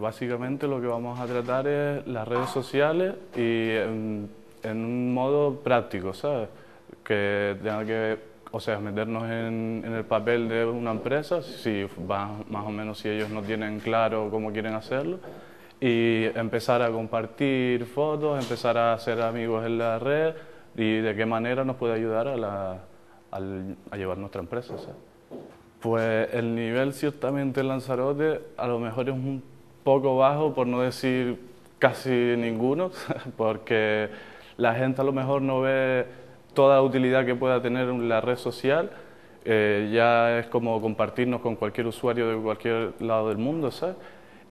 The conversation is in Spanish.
básicamente lo que vamos a tratar es las redes sociales y en un modo práctico, ¿sabes? Que tenga que, o sea, meternos en el papel de una empresa, si más o menos si ellos no tienen claro cómo quieren hacerlo, y empezar a compartir fotos, empezar a hacer amigos en la red y de qué manera nos puede ayudar a llevar nuestra empresa, ¿sabes? Pues el nivel ciertamente en Lanzarote a lo mejor es un poco bajo, por no decir casi ninguno, porque la gente a lo mejor no ve toda la utilidad que pueda tener la red social. Ya es como compartirnos con cualquier usuario de cualquier lado del mundo, ¿sabes?